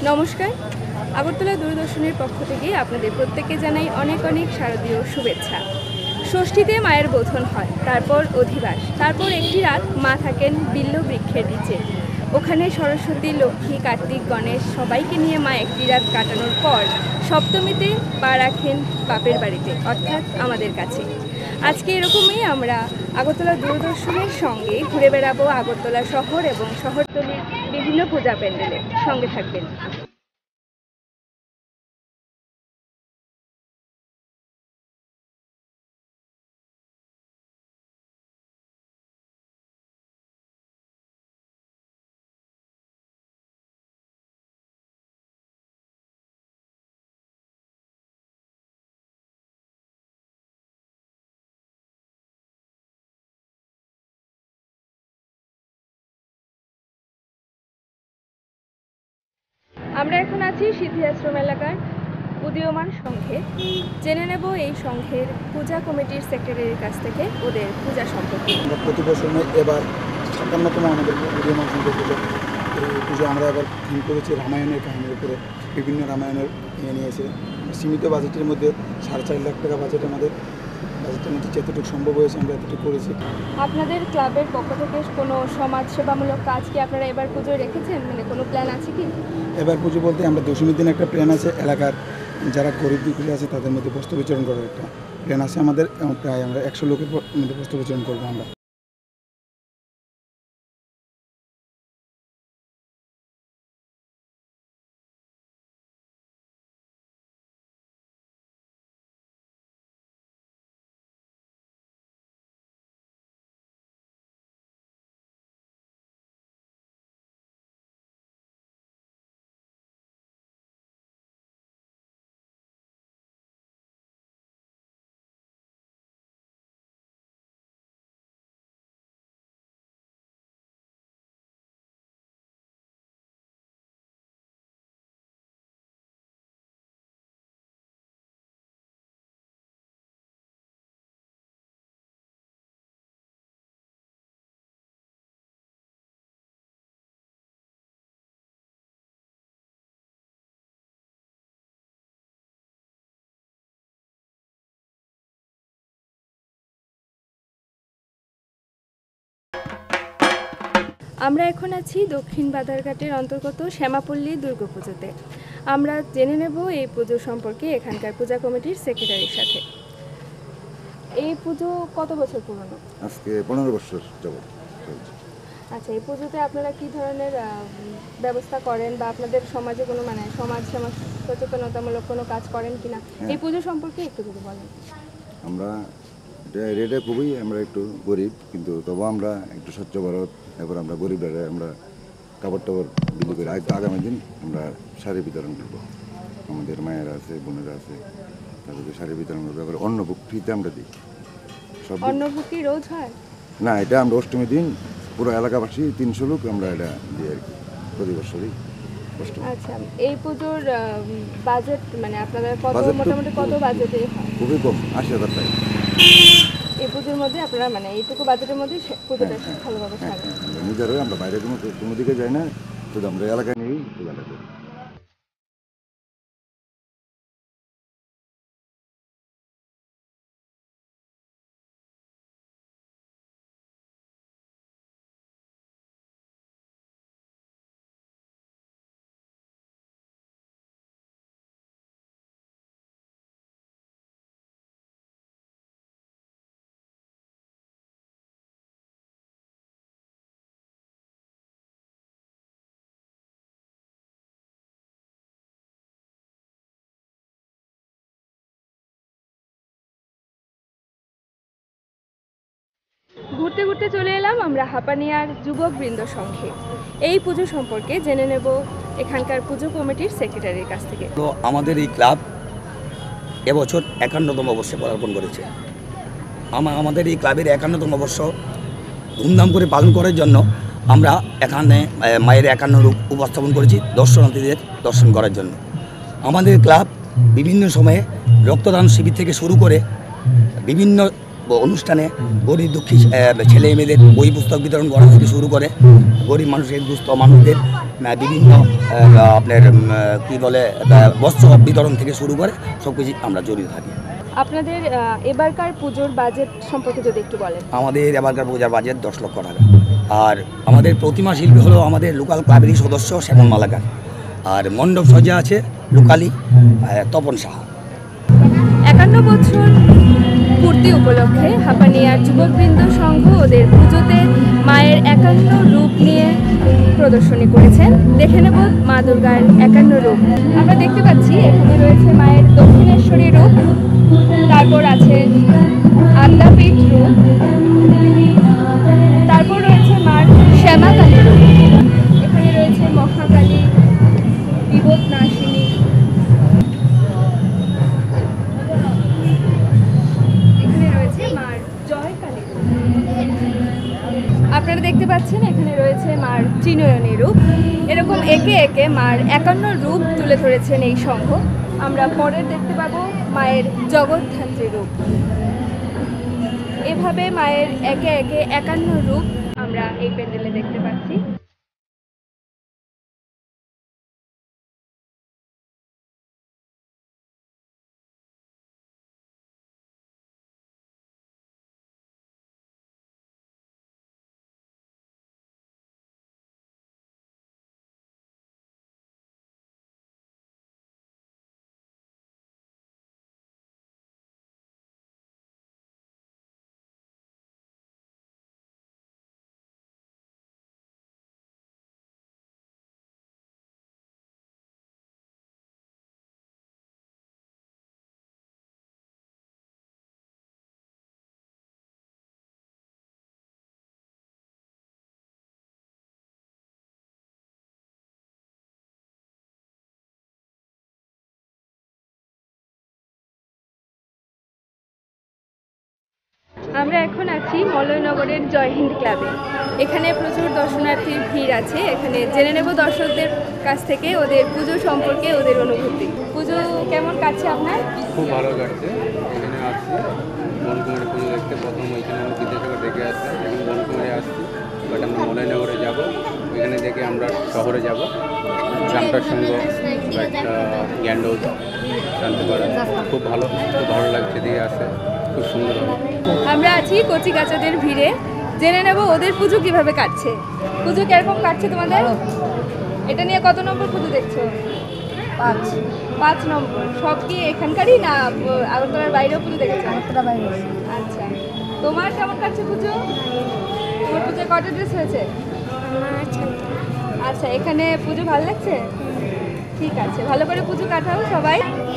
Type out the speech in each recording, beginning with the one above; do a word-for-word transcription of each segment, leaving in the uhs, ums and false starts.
নমস্কার, আগরতলা দূরদর্শনের পক্ষ থেকে আপনাদের প্রত্যেককে জানাই অনেক অনেক শারদীয় শুভেচ্ছা। ষষ্ঠীতে মায়ের বোধন হয়, তারপর অধিবাস, তারপর একটি রাত মা থাকেন বিল্ল বৃক্ষের নিচে। ওখানে সরস্বতী, লক্ষ্মী, কার্তিক, গণেশ সবাইকে নিয়ে মা একটি রাত কাটানোর পর সপ্তমীতে পা রাখেন বাপের বাড়িতে, অর্থাৎ আমাদের কাছে। আজকে এরকমই আমরা আগরতলা দূরদর্শনের সঙ্গে ঘুরে বেড়াবো আগরতলা শহর এবং শহরতলির বিভিন্ন পূজা প্যান্ডেলে। সঙ্গে থাকবেন। আমরা এখন আছি সিদ্ধি আশ্রম এলাকার উদীয়মান সংঘে। জেনে নেব এই সংঘের পূজা কমিটির সেক্রেটারির কাছ থেকে ওদের পূজা সম্পর্কে। আমরা প্রতি বছর এবার সাতান্নতম আমাদের উদীয়মান সংঘের পুজো। এই পুজো আমরা এবার থিম করেছি রামায়ণের কাহিনীর উপরে। বিভিন্ন রামায়ণের নিয়ে নিয়েছে। সীমিত বাজেটের মধ্যে সাড়ে চার লাখ টাকা বাজেট, আমাদের বাজেটের মধ্যে যতটুকু সম্ভব হয়েছে আমরা এতটুকু করেছি। আপনাদের ক্লাবের পক্ষ থেকে কোনো সমাজ সেবামূলক কাজ কি আপনারা এবার পুজোয় রেখেছেন? মানে কোনো প্ল্যান আছে কি? এবার পুজো বলতে আমরা দশমীর দিন একটা প্ল্যান আছে, এলাকার যারা গরিব দুঃখী আছে তাদের মধ্যে বস্ত্র বিতরণ করার একটা প্ল্যান আছে আমাদের। প্রায় আমরা একশো লোকের মধ্যে বস্ত্র বিতরণ করবো আমরা। আমরা এখন আছি দক্ষিণ বাধারঘাটের অন্তর্গত শ্যামাপল্লী দুর্গা পুজোতে। আমরা জেনে নেব এই পুজো সম্পর্কে এখানকার পূজা কমিটির সেক্রেটারির সাথে। এই পুজো কত বছর পুরনো? আজকে পনেরো বছর যাবত। আচ্ছা, এই পুজোতে আপনারা কি ধরনের ব্যবস্থা করেন বা আপনাদের সমাজে কোনো মানে সমাজ সমাজ সচেতনতামূলক কোনো কাজ করেন কিনা এই পুজো সম্পর্কে একটু যদি বলেন। আমরা রেটে খুবই আমরা একটু গরিব, কিন্তু তবু আমরা একটু স্বচ্ছ ভারত, এরপর আমরা গরিবরা আমরা কাপড় টাপড় বিলি করি। আগামী দিন আমরা শাড়ি বিতরণ করবো, আমাদের মায়েরা আছে, বোনেরা আছে, তাদেরকে শাড়ি বিতরণ করবো। এবার অন্নভোগ ফ্রিতে আমরা দিই। সব অন্নভোগ কি রোজ হয়? না, এটা আমরা অষ্টমী দিন পুরো এলাকাবাসী তিনশো লোক আমরা এটা দিই আর কি, প্রতি বছরই। আচ্ছা, এই পুজোর বাজেট মানে আপনাদের কত, মোটামুটি কত বাজেটে হয়? খুবই কম, আশি হাজার টাকা। এই পুজোর মধ্যে আপনারা মানে এইটুকু বাজেটের মধ্যে পুজোটা ভালোভাবে সারেন? নিজেরাই, আমরা বাইরে কোনো কোনো দিকে যাই না, শুধু আমরা এলাকায় নিয়েই পূজাটা করি। ঘুরতে ঘুরতে চলে এলাম আমরা হাপানিয়ার যুবকবৃন্দ সংঘে। এই পুজো সম্পর্কে জেনে নেব এখানকার পুজো কমিটির সেক্রেটারির কাছ থেকে। তো আমাদের এই ক্লাব এবছর একান্নতম বর্ষে পদার্পণ করেছে। আমা আমাদের এই ক্লাবের একান্নতম বর্ষ ধুমধাম করে পালন করার জন্য আমরা এখানে মায়ের একান্ন রূপ উপস্থাপন করেছি দর্শনার্থীদের দর্শন করার জন্য। আমাদের ক্লাব বিভিন্ন সময়ে রক্তদান শিবির থেকে শুরু করে বিভিন্ন অনুষ্ঠানে গরিব দুঃখী ছেলে মেয়েদের বই পুস্তক বিতরণ করা থেকে শুরু করে গরিব মানুষের দুস্থ মানুষদের বিভিন্ন আপনার কী বলে বস্ত্র বিতরণ থেকে শুরু করে সব কিছু আমরা জড়িত থাকি। আপনাদের এবারকার পুজোর বাজেট সম্পর্কে যদি একটু বলেন। আমাদের এবারকার পূজার বাজেট দশ লক্ষ টাকা। আর আমাদের প্রতিমা শিল্পী হলো আমাদের লোকাল ক্লাবেরই সদস্য শ্যামল মালাকার। আর মণ্ডপ সজ্জা আছে লোকালি তপন সাহা। একান্ন বছর পূর্তি উপলক্ষে হাপানিয়ার যুবকবৃন্দ সংঘ ওদের পুজোতে মায়ের একান্ন রূপ নিয়ে প্রদর্শনী করেছেন। দেখে নেব মা দুর্গার একান্ন রূপ। আমরা দেখতে পাচ্ছি এখানে রয়েছে মায়ের দক্ষিণেশ্বরী রূপ, তারপর আছে আদ্যাপীঠ রূপ, তারপর রয়েছে মার শ্যামাকালী রূপ, এখানে রয়েছে মহাকালী, বিপদনাশিনী, এখানে রয়েছে মার জয়কালী রূপ। আপনারা দেখতে পাচ্ছেন এখানে রয়েছে মার ত্রিনয়নী রূপ। এরকম একে একে মার একান্ন রূপ তুলে ধরেছেন এই সংঘ। আমরা পরে দেখতে পাবো মায়ের জগদ্ধাত্রী রূপ। এভাবে মায়ের একে একে একান্ন রূপ আমরা এই প্যান্ডেলে দেখতে পাচ্ছি। আমরা এখন আছি মলয়নগরের জয়হিন্দ ক্লাবে। এখানে প্রচুর দর্শনার্থীর ভিড় আছে। এখানে জেনে নেব দর্শকদের কাছ থেকে ওদের পুজো সম্পর্কে, ওদের অনুভূতি। পুজো কেমন কাটছে আপনার? খুব ভালো কাটছে। এখানে আসছি বনকুমারী পুজো দেখতে। প্রথম ওইখানে আমি বিদেশ থেকে দেখে আসছি, এখন বনকুমারী আসছি, বাট আমরা মলয়নগরে যাব। ওইখানে দেখে আমরা শহরে যাব, রামটার সঙ্গ বা একটা জ্ঞানডৌদ জানতে পারে। খুব ভালো, খুব ভালো লাগছে দিয়ে আসে, খুব সুন্দর হবে। আমরা আছি কচি কাচাদের ভিড়ে, জেনে নেব ওদের পুজো কিভাবে কাটছে। পুজো কিরকম কাটছে তোমাদের? এটা নিয়ে কত নম্বর পুজো দেখছো? পাঁচ পাঁচ নম্বর। সব কি এখানকারই না আগরতলার বাইরেও পুজো দেখেছো? আগরতলা বাইরে। আচ্ছা, তোমার কেমন কাটছে পুজো? তোমার পুজোয় কটা ড্রেস হয়েছে? আচ্ছা, এখানে পুজো ভালো লাগছে? ঠিক আছে, ভালো করে পুজো কাটাও সবাই।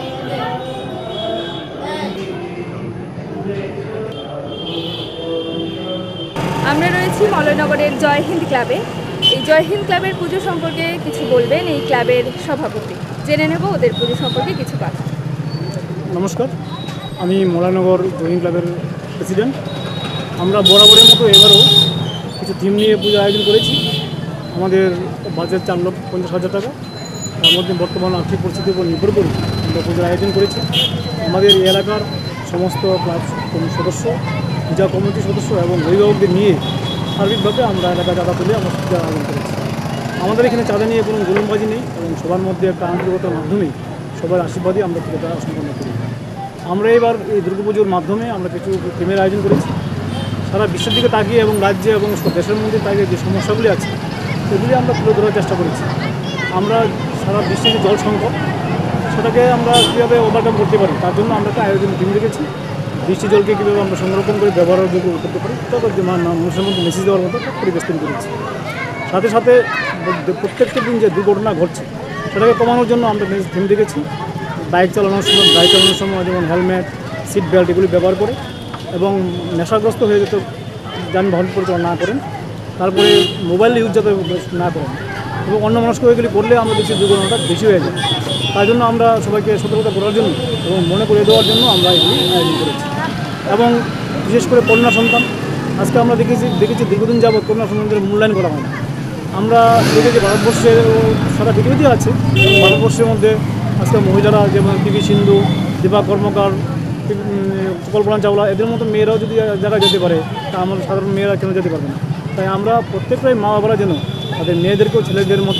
আমরা রয়েছি মলয়নগরের জয়হিন্দ ক্লাবে। এই জয়হিন্দ ক্লাবের পুজো সম্পর্কে কিছু বলবেন এই ক্লাবের সভাপতি। জেনে নেব ওদের পুজো সম্পর্কে কিছু কথা। নমস্কার, আমি মলয়নগর জয়হিন্দ ক্লাবের প্রেসিডেন্ট। আমরা বরাবরের মতো এবারও কিছু থিম নিয়ে পুজো আয়োজন করেছি। আমাদের বাজেট চার লক্ষ পঞ্চাশ হাজার টাকা। তার মধ্যে বর্তমান আর্থিক পরিস্থিতির উপর নির্ভর করে আমরা পুজোর আয়োজন করেছি। আমাদের এই এলাকার সমস্ত ক্লাব সদস্য, পূজা কমিটির সদস্য এবং অভিভাবকদের নিয়ে সার্বিকভাবে আমরা এলাকা চাঁদা তুলে আমরা পূজা আয়োজন করেছি। আমাদের এখানে চাঁদা নিয়ে কোনো গোলমবাজি নেই এবং সবার মধ্যে একটা আন্তরিকতার মাধ্যমে সবার আশীর্বাদই আমরা পুজোটা সম্পন্ন করি। আমরা এবার এই দুর্গাপুজোর মাধ্যমে আমরা কিছু থিমের আয়োজন করেছি। সারা বিশ্বের দিকে তাকিয়ে এবং রাজ্যে এবং দেশের মধ্যে তাকিয়ে যে সমস্যাগুলি আছে সেগুলি আমরা তুলে ধরার চেষ্টা করেছি। আমরা সারা বিশ্বে যে জল সংকট সেটাকে আমরা কীভাবে ওভারকাম করতে পারি তার জন্য আমরা একটা আয়োজন থিম রেখেছি। বৃষ্টি জলকে কীভাবে আমরা সংরক্ষণ করে ব্যবহারের যোগ্য করতে পারি তত যে মানুষের মধ্যে মেসেজ দেওয়ার মতো পরিবেশ তৈরি করেছি। সাথে সাথে প্রত্যেকটা দিন যে দুর্ঘটনা ঘটছে সেটাকে কমানোর জন্য আমরা থিম রেখেছি। বাইক চালানোর সময় বাইক চালানোর সময় যেমন হেলমেট, সিট বেল্ট এগুলি ব্যবহার করে এবং নেশাগ্রস্ত হয়ে যেতে যানবাহন পরিচালনা না করেন। তারপরে মোবাইল ইউজ যাতে না করেন এবং অন্য মানুষকে এগুলি করলে আমরা দেখছি দুর্ঘটনাটা বেশি হয়ে যায়। তাই জন্য আমরা সবাইকে সতর্কতা করার জন্য এবং মনে করে দেওয়ার জন্য আমরা এগুলি আয়োজন করেছি। এবং বিশেষ করে কন্যা সন্তান আজকে আমরা দেখেছি দেখেছি দীর্ঘদিন যাবৎ কন্যা সন্তানদের মূল্যায়ন করা হয় না। আমরা দেখেছি ভারতবর্ষের সারা পৃথিবীতে আছে। ভারতবর্ষের মধ্যে আজকে মহিলারা যেমন পি ভি সিন্ধু, দীপা কর্মকার, কল্পনা চাওলা এদের মতো মেয়েরাও যদি জায়গায় যেতে পারে তা আমাদের সাধারণ মেয়েরা কেন যেতে পারবে না। তাই আমরা প্রত্যেকটাই মা বাবারা যেন তাদের মেয়েদেরকেও ছেলেদের মতো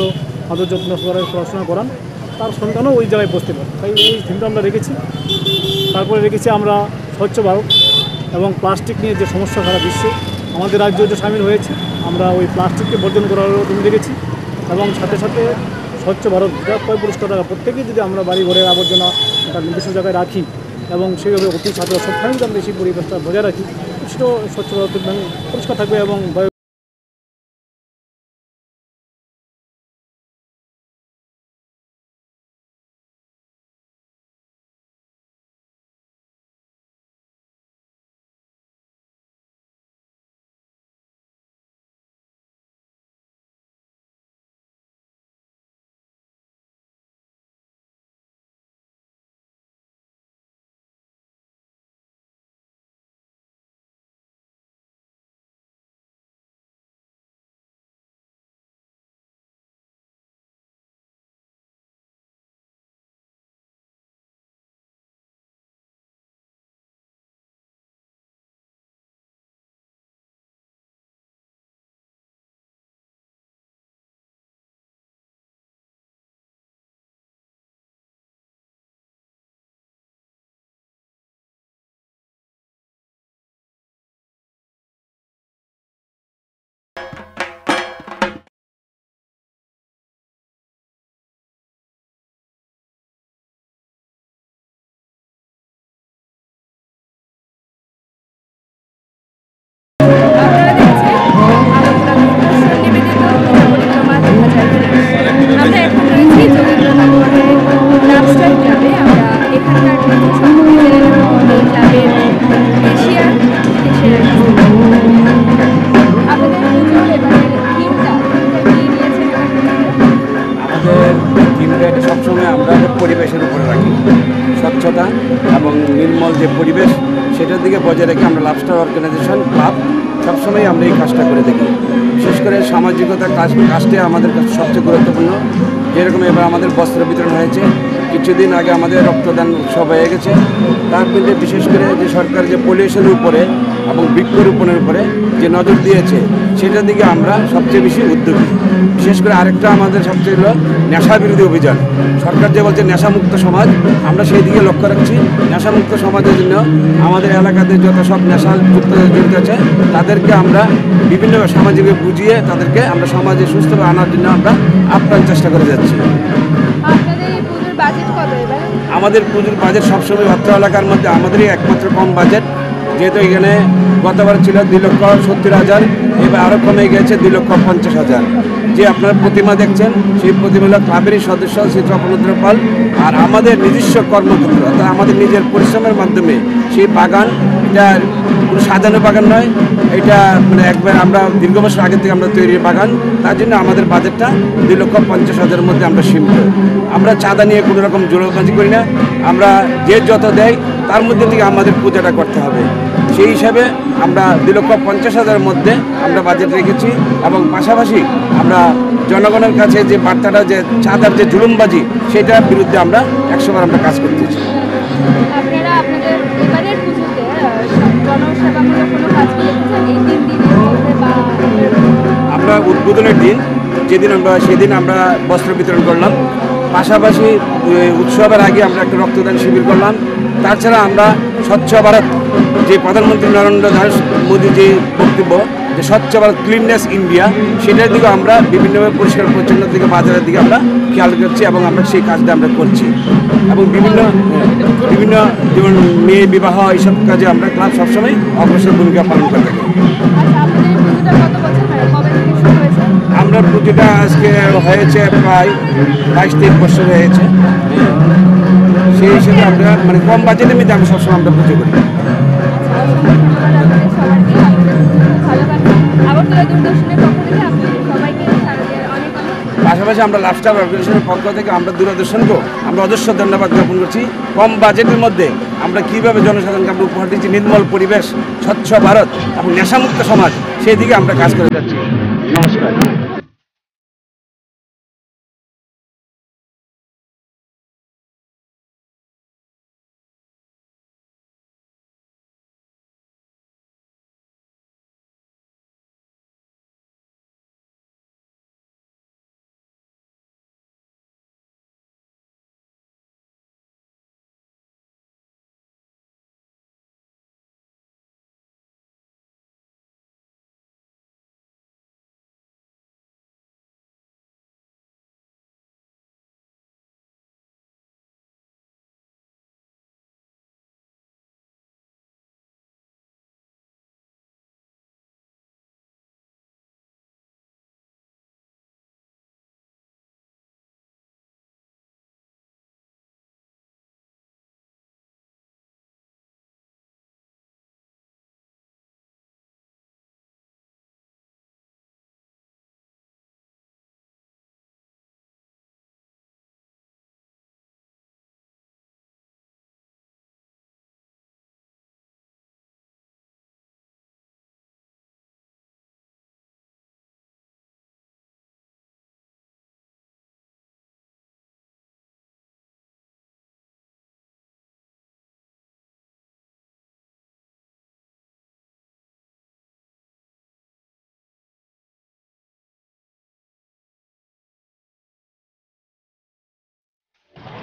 আদর যত্ন করে পড়াশোনা করান, তার সন্তানও ওই জায়গায় বসতে পারে। তাই এই থিমটা আমরা রেখেছি। তারপরে রেখেছি আমরা স্বচ্ছ ভারত এবং প্লাস্টিক নিয়ে যে সমস্যা সারা বিশ্বে, আমাদের রাজ্য যে সামিল হয়েছে, আমরা ওই প্লাস্টিককে বর্জন করারও তুমি রেখেছি। এবং সাথে সাথে স্বচ্ছ ভারত যেটা কয় পরিষ্কার রাখা, প্রত্যেকেই যদি আমরা বাড়ি ঘরের আবর্জনা একটা নির্দিষ্ট জায়গায় রাখি এবং সেইভাবে অতি ছাত্র সবখানে যদি আমরা সেই পরিবেশটা বজায় রাখি, সেটাও স্বচ্ছ ভারত পরিষ্কার থাকবে এবং আপনারা দেখছেন আগরতলা দূরদর্শন নিবেদিত পূজা পরিক্রমা দু হাজার উনিশ। আমরা এখন রয়েছি যোগেন্দ্রনগরের লাভস্টার ক্লাবে। আমরা এখানকার কিছু সম্পর্কে জেনে নেব এই ক্লাবের এশিয়ার দেশের কাছ থেকে। আপনাদের পুজোর এবারের থিমটা কি নিয়েছেন এবার পুজোতে? আমাদের থিমটা এটা সবসময় আমরা পরিবেশের উপরে রাখি, স্বচ্ছতা এবং নির্মল যে পরিবেশ সেটার দিকে বজায় রেখে আমরা লাভস্টার অর্গানাইজেশন ক্লাব সবসময় আমরা এই কাজটা করে থাকি। বিশেষ করে সামাজিকতা কাজ কাজটা আমাদের কাছে সবচেয়ে গুরুত্বপূর্ণ। যেরকম এবার আমাদের বস্ত্র বিতরণ হয়েছে, কিছুদিন আগে আমাদের রক্তদান উৎসব হয়ে গেছে। তার মধ্যে বিশেষ করে যে সরকার যে পলিউশনের উপরে এবং বৃক্ষরোপণের উপরে যে নজর দিয়েছে, সেটার দিকে আমরা সবচেয়ে বেশি উদ্যোগী। বিশেষ করে আরেকটা আমাদের সবচেয়ে হলো নেশা বিরোধী অভিযান। সরকার যে বলছে নেশামুক্ত সমাজ, আমরা সেই দিকে লক্ষ্য রাখছি। নেশামুক্ত সমাজের জন্য আমাদের এলাকাতে যত সব নেশা যুক্ত জড়িত আছে তাদেরকে আমরা বিভিন্ন সামাজিকভাবে বুঝিয়ে তাদেরকে আমরা সমাজে সুস্থভাবে আনার জন্য আমরা আপ্রাণ চেষ্টা করে যাচ্ছি। আপনাদের এই পুজোর বাজেট কত এবার? আমাদের পুজোর বাজেট সবসময় অত্র এলাকার মধ্যে আমাদেরই একমাত্র কম বাজেট, যেহেতু এখানে গতবার ছিল দুই লক্ষ সত্তর হাজার, এবার আরও কমে গেছে দুই লক্ষ পঞ্চাশ হাজার। যে আপনারা প্রতিমা দেখছেন সেই প্রতিমা হল ক্লাবেরই সদস্য শ্রী তপনেন্দ্র পাল, আর আমাদের নিজস্ব কর্মক্ষেত্র অর্থাৎ আমাদের নিজের পরিশ্রমের মাধ্যমে সেই বাগান, এটা কোনো সাজানো বাগান নয়, এটা মানে একবার আমরা দীর্ঘ বছর আগে থেকে আমরা তৈরি বাগান। তার জন্য আমাদের বাজেটটা দুই লক্ষ পঞ্চাশ হাজারের মধ্যে আমরা সীমিত। আমরা চাঁদা নিয়ে কোনো রকম জোরবাজি করি না, আমরা যে যত দেয় তার মধ্যে থেকে আমাদের পূজাটা করতে হবে। সেই হিসাবে আমরা দুই লক্ষ পঞ্চাশ হাজারের মধ্যে আমরা বাজেট রেখেছি এবং পাশাপাশি আমরা জনগণের কাছে যে বার্তাটা যে চাঁদার যে জুলুমবাজি, সেটার বিরুদ্ধে আমরা একশোবার আমরা কাজ করতেছি। আপনারা আপনাদের এবারের পুজোতে জনসেবামূলক কোনো কাজ করেছেন এই তিন দিনের মধ্যে বা আমরা উদ্বোধনের দিন যেদিন আমরা সেদিন আমরা বস্ত্র বিতরণ করলাম, পাশাপাশি উৎসবের আগে আমরা একটা রক্তদান শিবির করলাম। তাছাড়া আমরা স্বচ্ছ ভারত যে প্রধানমন্ত্রী নরেন্দ্র দাস মোদী যে বক্তব্য যে স্বচ্ছ ভারত ক্লিননেস ইন্ডিয়া, সেটার দিকে আমরা বিভিন্নভাবে পরিষ্কার পরিচ্ছন্নতার দিকে বাজারের দিকে আমরা খেয়াল করছি এবং আমরা সেই কাজটা আমরা করছি। এবং বিভিন্ন বিভিন্ন যেমন মেয়ে বিবাহ এইসব কাজে আমরা ক্লাব সবসময় অগ্রসর ভূমিকা পালন করে থাকি। আমরা পুজোটা আজকে হয়েছে প্রায় বাইশ তেইশ বছর হয়েছে। সেই হিসেবে আমরা মানে কম বাজেটের মধ্যে আমরা সবসময় আমরা পুজো করি। পাশাপাশি আমরা লাভস্টার অর্গানাইজেশনের পক্ষ থেকে আমরা দূরদর্শনকেও আমরা অজস্র ধন্যবাদ জ্ঞাপন করছি। কম বাজেটের মধ্যে আমরা কীভাবে জনসাধারণকে আমরা উপহার দিচ্ছি নির্মল পরিবেশ, স্বচ্ছ ভারত এবং নেশামুক্ত সমাজ, সেই দিকে আমরা কাজ করে যাচ্ছি। নমস্কার।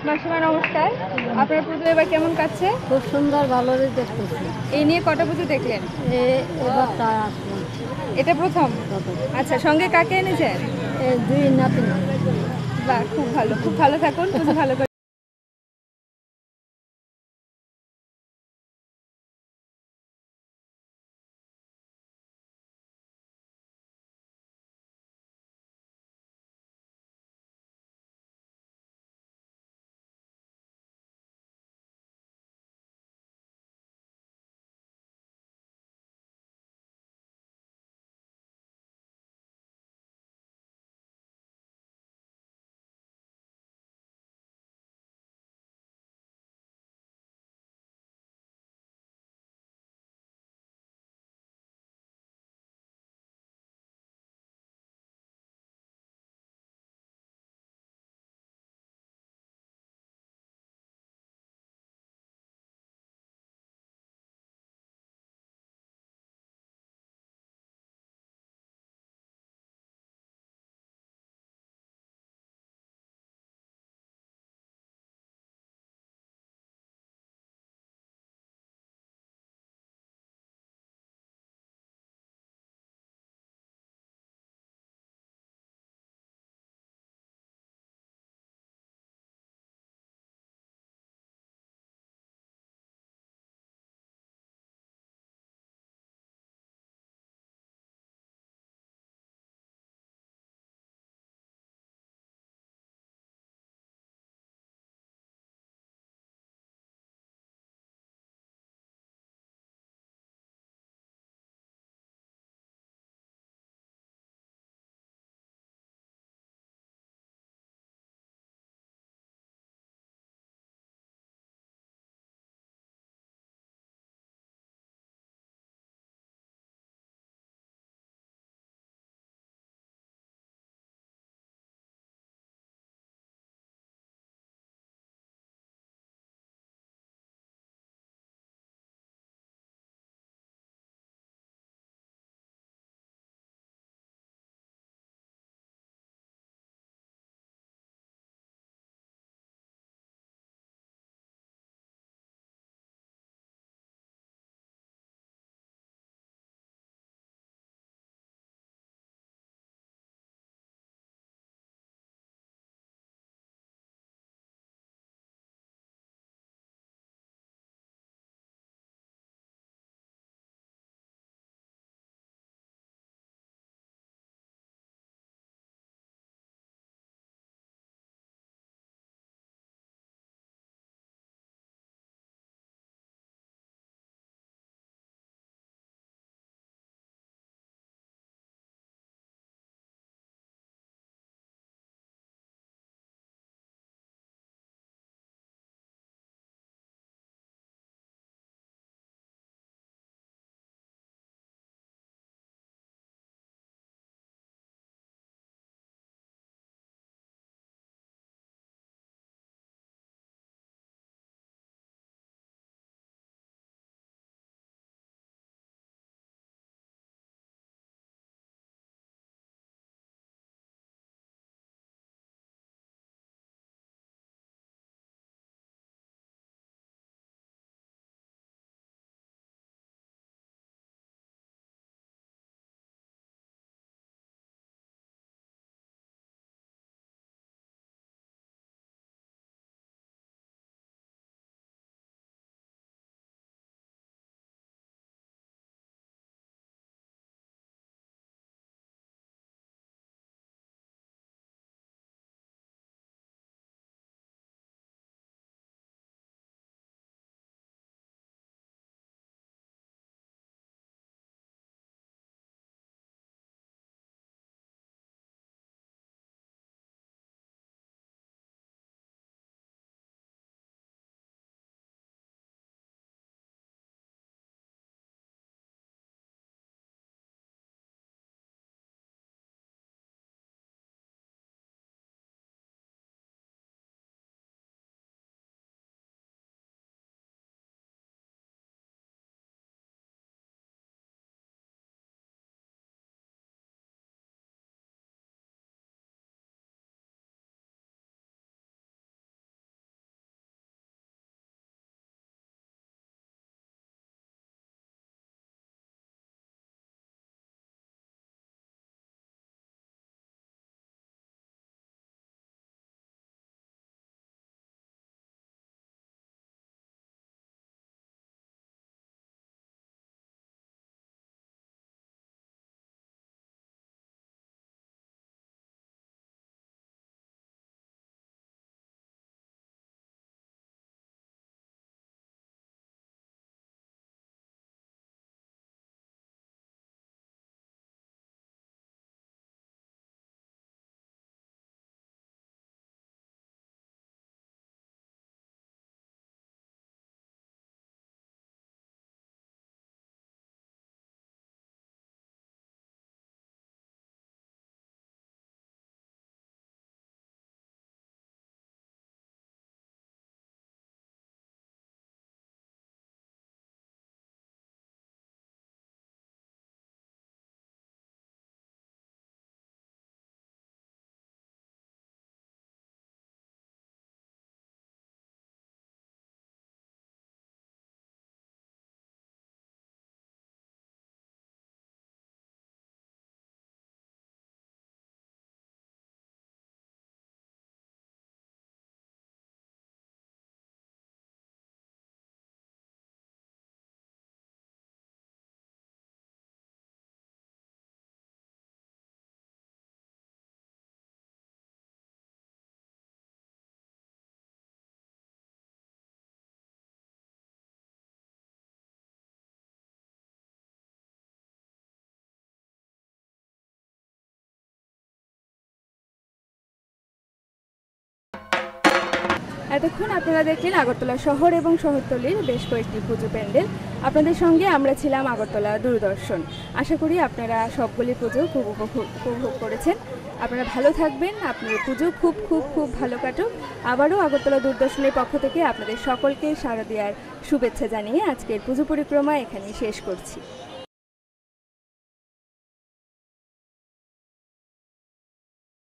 মাসিমা নমস্কার, আপনার পুজো এবার কেমন কাটছে? খুব সুন্দর, ভালোই দেখতেছি। এই নিয়ে কটা পুজো দেখলেন? এ- এবার তা আসলাম এটা প্রথম? আচ্ছা, সঙ্গে কাকে এনেছেন? এই দুই নাতি। বাহ, খুব ভালো, খুব ভালো থাকুন, পুজো ভালো করে এতক্ষণ আপনারা দেখলেন আগরতলা শহর এবং শহরতলির বেশ কয়েকটি পুজো প্যান্ডেল। আপনাদের সঙ্গে আমরা ছিলাম আগরতলা দূরদর্শন। আশা করি আপনারা সবগুলি পুজো খুব উপভোগ উপভোগ করেছেন। আপনারা ভালো থাকবেন, আপনাদের পুজো খুব খুব খুব ভালো কাটুক। আবারও আগরতলা দূরদর্শনের পক্ষ থেকে আপনাদের সকলকে শারদীয়ার শুভেচ্ছা জানিয়ে আজকের পুজো পরিক্রমা এখানেই শেষ করছি।